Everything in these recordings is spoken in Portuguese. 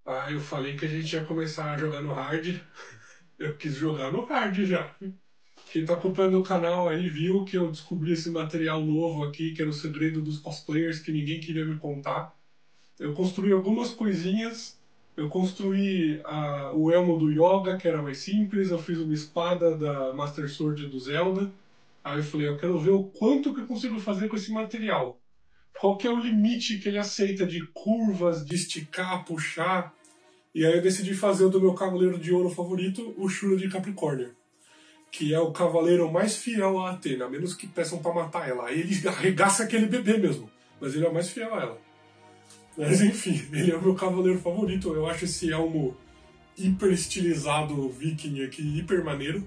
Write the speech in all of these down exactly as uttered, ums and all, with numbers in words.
Ah, eu falei que a gente ia começar a jogar no hard. Eu quis jogar no hard já. Quem tá acompanhando o canal aí viu que eu descobri esse material novo aqui, que era o segredo dos cosplayers, que ninguém queria me contar. Eu construí algumas coisinhas. Eu construí a- o elmo do Yoga, que era mais simples. Eu fiz uma espada da Master Sword do Zelda. Aí eu falei, eu quero ver o quanto que eu consigo fazer com esse material. Qual que é o limite que ele aceita de curvas, de esticar, puxar. E aí eu decidi fazer o do meu cavaleiro de ouro favorito, o Shura de Capricórnio, que é o cavaleiro mais fiel a Atena, a menos que peçam pra matar ela. Aí ele arregaça aquele bebê mesmo, mas ele é o mais fiel a ela. Mas enfim, ele é o meu cavaleiro favorito. Eu acho esse elmo hiper estilizado viking aqui, hiper maneiro.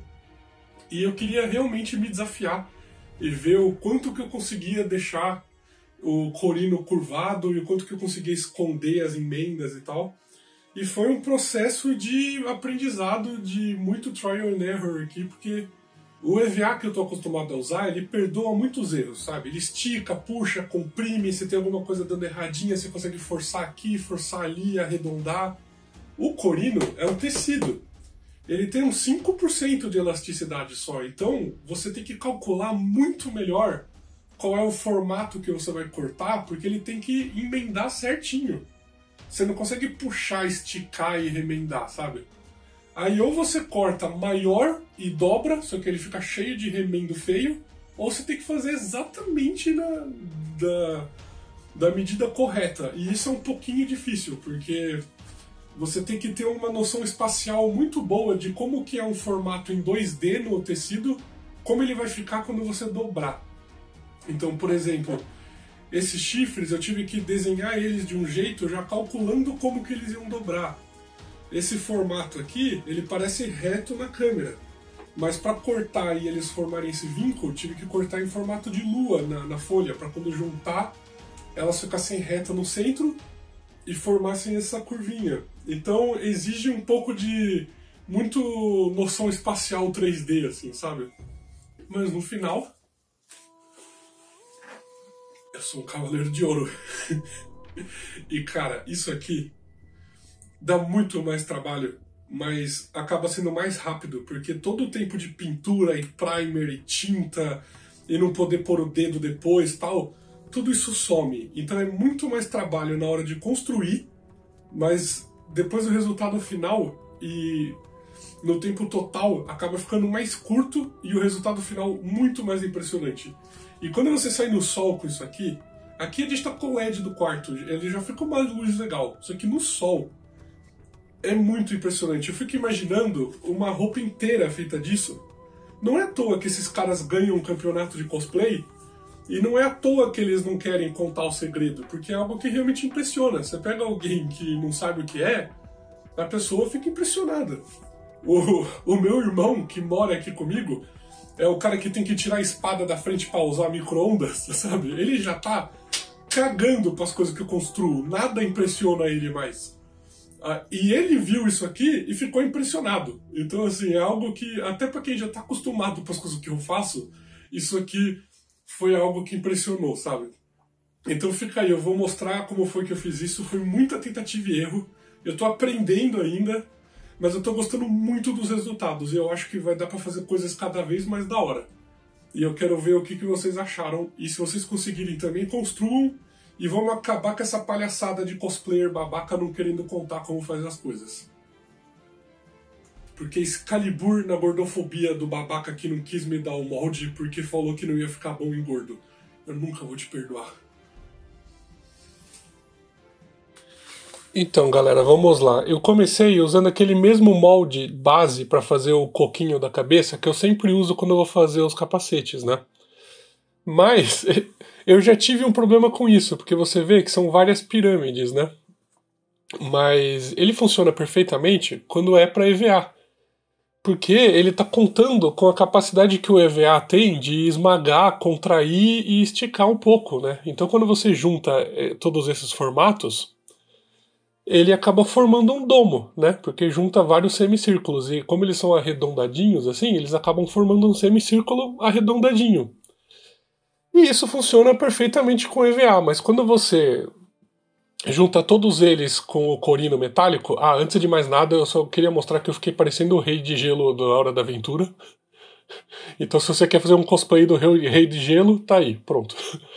E eu queria realmente me desafiar e ver o quanto que eu conseguia deixar o corino curvado e o quanto que eu conseguia esconder as emendas e tal. E foi um processo de aprendizado, de muito trial and error aqui, porque o E V A que eu estou acostumado a usar, ele perdoa muitos erros, sabe? Ele estica, puxa, comprime, se tem alguma coisa dando erradinha, você consegue forçar aqui, forçar ali, arredondar. O corino é um tecido. Ele tem uns cinco por cento de elasticidade só, então você tem que calcular muito melhor qual é o formato que você vai cortar, porque ele tem que emendar certinho. Você não consegue puxar, esticar e remendar, sabe? Aí ou você corta maior e dobra, só que ele fica cheio de remendo feio, ou você tem que fazer exatamente na, da, da medida correta. E isso é um pouquinho difícil, porque você tem que ter uma noção espacial muito boa de como que é um formato em dois D no tecido, como ele vai ficar quando você dobrar. Então, por exemplo, esses chifres eu tive que desenhar eles de um jeito já calculando como que eles iam dobrar. Esse formato aqui, ele parece reto na câmera, mas para cortar e eles formarem esse vínculo, tive que cortar em formato de lua na, na folha, para quando juntar, elas ficassem retas no centro e formassem essa curvinha. Então exige um pouco de muito noção espacial três D, assim, sabe? Mas no final, eu sou um cavaleiro de ouro. E cara, isso aqui dá muito mais trabalho, mas acaba sendo mais rápido, porque todo o tempo de pintura e primer e tinta e não poder pôr o dedo depois, tal, tudo isso some. Então é muito mais trabalho na hora de construir, mas depois o resultado final e no tempo total acaba ficando mais curto e o resultado final muito mais impressionante. E quando você sai no sol com isso aqui, aqui a gente tá com o L E D do quarto, ele já fica uma luz legal, só que no sol é muito impressionante. Eu fico imaginando uma roupa inteira feita disso. Não é à toa que esses caras ganham um campeonato de cosplay e não é à toa que eles não querem contar o segredo, porque é algo que realmente impressiona. Você pega alguém que não sabe o que é, a pessoa fica impressionada. O, o meu irmão, que mora aqui comigo, é o cara que tem que tirar a espada da frente para usar micro-ondas, sabe? Ele já tá cagando para as coisas que eu construo. Nada impressiona ele mais. Ah, e ele viu isso aqui e ficou impressionado. Então, assim, é algo que, até para quem já tá acostumado com as coisas que eu faço, isso aqui foi algo que impressionou, sabe? Então fica aí, eu vou mostrar como foi que eu fiz isso. Foi muita tentativa e erro. Eu tô aprendendo ainda, mas eu tô gostando muito dos resultados. E eu acho que vai dar para fazer coisas cada vez mais da hora. E eu quero ver o que, que vocês acharam. E se vocês conseguirem também, construam. E vamos acabar com essa palhaçada de cosplayer babaca não querendo contar como faz as coisas. Porque Excalibur na gordofobia do babaca que não quis me dar o molde porque falou que não ia ficar bom em gordo. Eu nunca vou te perdoar. Então, galera, vamos lá. Eu comecei usando aquele mesmo molde base para fazer o coquinho da cabeça que eu sempre uso quando eu vou fazer os capacetes, né? Mas eu já tive um problema com isso, porque você vê que são várias pirâmides, né? Mas ele funciona perfeitamente quando é para E V A. Porque ele está contando com a capacidade que o E V A tem de esmagar, contrair e esticar um pouco, né? Então quando você junta eh, todos esses formatos, ele acaba formando um domo, né? Porque junta vários semicírculos e como eles são arredondadinhos assim, eles acabam formando um semicírculo arredondadinho. E isso funciona perfeitamente com E V A, mas quando você junta todos eles com o corino metálico. Ah, antes de mais nada, eu só queria mostrar que eu fiquei parecendo o Rei de Gelo da Hora da Aventura. Então, se você quer fazer um cosplay do Rei Rei de Gelo, tá aí, pronto.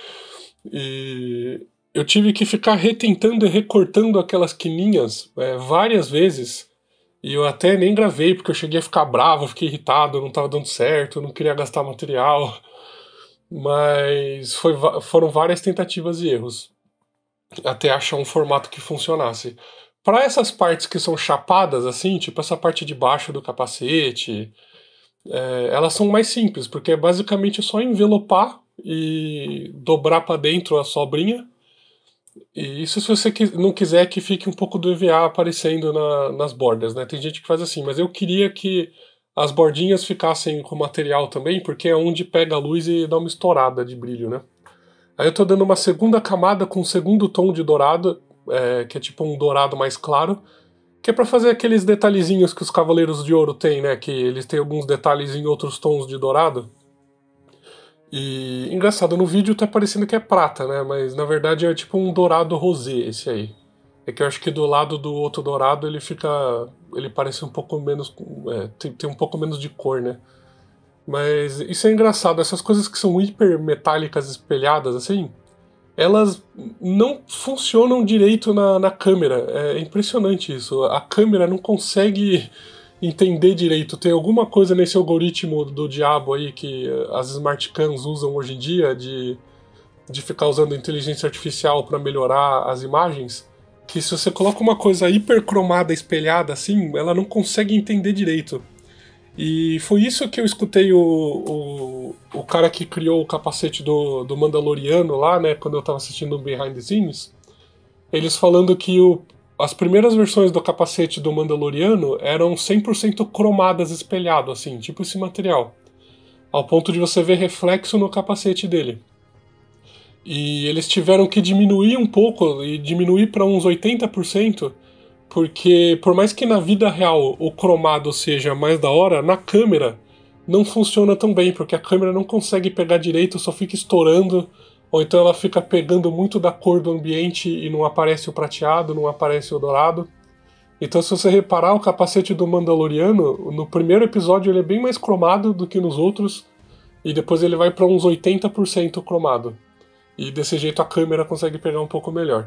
E eu tive que ficar retentando e recortando aquelas quininhas é, várias vezes. E eu até nem gravei, porque eu cheguei a ficar bravo, fiquei irritado, não tava dando certo, não queria gastar material. Mas foi, foram várias tentativas e erros até achar um formato que funcionasse. Para essas partes que são chapadas, assim, tipo essa parte de baixo do capacete, é, elas são mais simples, porque é basicamente só envelopar e dobrar para dentro a sobrinha. E isso se você não quiser que fique um pouco do E V A aparecendo na, nas bordas, né? Tem gente que faz assim, mas eu queria que as bordinhas ficassem com material também, porque é onde pega a luz e dá uma estourada de brilho, né? Aí eu tô dando uma segunda camada com um segundo tom de dourado, é, que é tipo um dourado mais claro, que é pra fazer aqueles detalhezinhos que os Cavaleiros de Ouro têm, né? Que eles têm alguns detalhes em outros tons de dourado. E engraçado, no vídeo tá parecendo que é prata, né? Mas na verdade é tipo um dourado rosé esse aí. É que eu acho que do lado do outro dourado ele fica. Ele parece um pouco menos. É, tem, tem um pouco menos de cor, né? Mas isso é engraçado, essas coisas que são hiper metálicas espelhadas assim, elas não funcionam direito na, na câmera. É impressionante isso. A câmera não consegue entender direito. Tem alguma coisa nesse algoritmo do diabo aí que as smart cams usam hoje em dia de, de ficar usando inteligência artificial para melhorar as imagens, que se você coloca uma coisa hipercromada, espelhada assim, ela não consegue entender direito. E foi isso que eu escutei o, o, o cara que criou o capacete do, do Mandaloriano lá, né, quando eu tava assistindo o Behind the Scenes, eles falando que o, as primeiras versões do capacete do Mandaloriano eram cem por cento cromadas, espelhado, assim, tipo esse material, ao ponto de você ver reflexo no capacete dele. E eles tiveram que diminuir um pouco, e diminuir para uns oitenta por cento, porque por mais que na vida real o cromado seja mais da hora, na câmera não funciona tão bem, porque a câmera não consegue pegar direito, só fica estourando, ou então ela fica pegando muito da cor do ambiente e não aparece o prateado, não aparece o dourado. Então se você reparar, o capacete do Mandaloriano, no primeiro episódio ele é bem mais cromado do que nos outros, e depois ele vai para uns oitenta por cento cromado. E desse jeito a câmera consegue pegar um pouco melhor.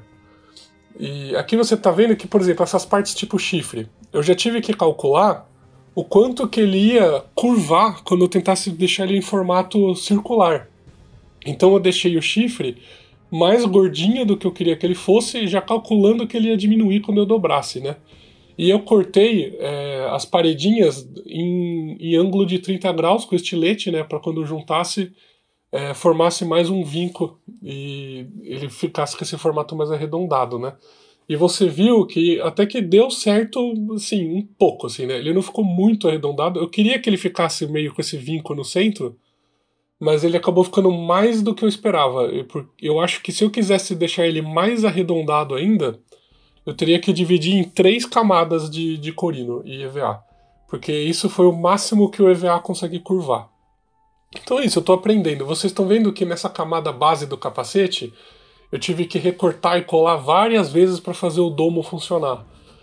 E aqui você está vendo que, por exemplo, essas partes tipo chifre, eu já tive que calcular o quanto que ele ia curvar quando eu tentasse deixar ele em formato circular. Então eu deixei o chifre mais gordinho do que eu queria que ele fosse, já calculando que ele ia diminuir quando eu dobrasse, né? E eu cortei é, as paredinhas em, em ângulo de trinta graus com estilete, né? Para quando eu juntasse, é, formasse mais um vinco e ele ficasse com esse formato mais arredondado, né? E você viu que até que deu certo, assim, um pouco, assim, né? Ele não ficou muito arredondado. Eu queria que ele ficasse meio com esse vinco no centro, mas ele acabou ficando mais do que eu esperava. Eu, eu acho que se eu quisesse deixar ele mais arredondado ainda, eu teria que dividir em três camadas de, de corino e E V A. Porque isso foi o máximo que o E V A consegue curvar. Então é isso, eu tô aprendendo. Vocês estão vendo que nessa camada base do capacete, eu tive que recortar e colar várias vezes para fazer o domo funcionar.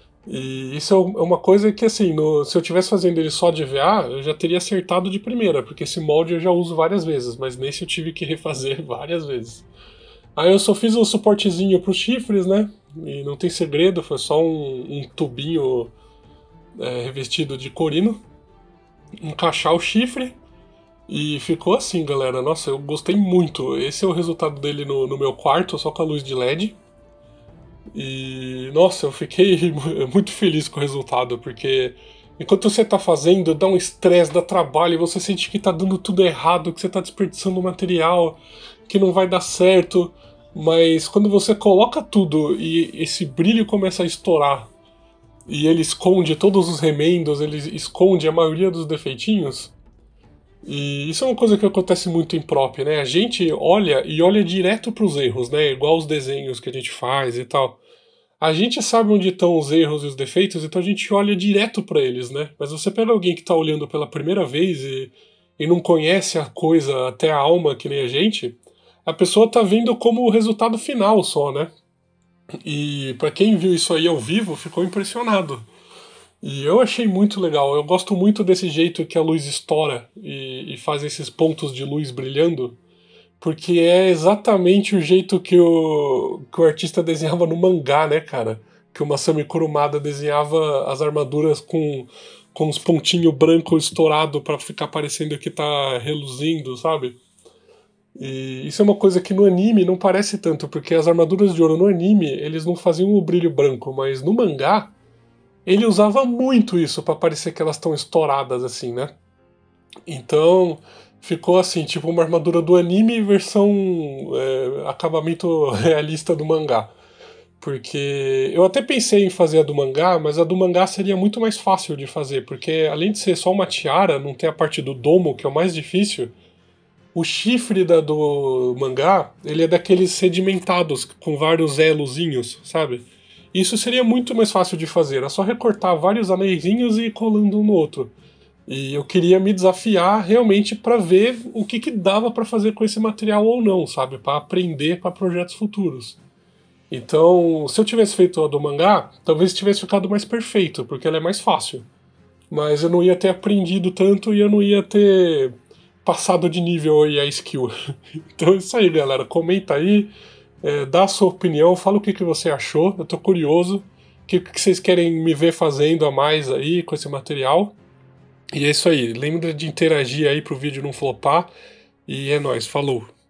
E isso é uma coisa que, assim, no, se eu estivesse fazendo ele só de E V A, eu já teria acertado de primeira, porque esse molde eu já uso várias vezes, mas nesse eu tive que refazer várias vezes. Aí eu só fiz um suportezinho pros chifres, né? E não tem segredo, foi só um, um tubinho é, revestido de corino. Encaixar o chifre. E ficou assim, galera. Nossa, eu gostei muito. Esse é o resultado dele no, no meu quarto, só com a luz de L E D. E, nossa, eu fiquei muito feliz com o resultado, porque enquanto você tá fazendo, dá um estresse, dá trabalho, e você sente que tá dando tudo errado, que você tá desperdiçando material, que não vai dar certo. Mas quando você coloca tudo e esse brilho começa a estourar, e ele esconde todos os remendos, ele esconde a maioria dos defeitinhos. E isso é uma coisa que acontece muito em prop, né? A gente olha e olha direto para os erros, né? Igual os desenhos que a gente faz e tal. A gente sabe onde estão os erros e os defeitos, então a gente olha direto para eles, né? Mas você pega alguém que está olhando pela primeira vez e, e não conhece a coisa até a alma que nem a gente, a pessoa tá vendo como o resultado final só, né? E pra quem viu isso aí ao vivo, ficou impressionado. E eu achei muito legal. Eu gosto muito desse jeito que a luz estoura e, e faz esses pontos de luz brilhando, porque é exatamente o jeito que o, que o artista desenhava no mangá, né, cara? Que o Masami Kurumada desenhava as armaduras com, com uns pontinhos brancos estourados pra ficar parecendo que tá reluzindo, sabe? E isso é uma coisa que no anime não parece tanto, porque as armaduras de ouro no anime, eles não faziam o brilho branco, mas no mangá, ele usava muito isso pra parecer que elas estão estouradas assim, né? Então, ficou assim, tipo uma armadura do anime versão é, acabamento realista do mangá. Porque eu até pensei em fazer a do mangá, mas a do mangá seria muito mais fácil de fazer, porque além de ser só uma tiara, não tem a parte do domo, que é o mais difícil. O chifre da, do mangá, ele é daqueles sedimentados, com vários elozinhos, sabe? Isso seria muito mais fácil de fazer, é só recortar vários anelzinhos e ir colando um no outro. E eu queria me desafiar realmente para ver o que, que dava para fazer com esse material ou não, sabe? Para aprender para projetos futuros. Então, se eu tivesse feito a do mangá, talvez tivesse ficado mais perfeito, porque ela é mais fácil. Mas eu não ia ter aprendido tanto e eu não ia ter passado de nível aí a skill. Então é isso aí, galera. Comenta aí, é, dá a sua opinião, fala o que, que você achou. Eu tô curioso. O que, que vocês querem me ver fazendo a mais aí com esse material? E é isso aí. Lembra de interagir aí pro vídeo não flopar. E é nóis. Falou.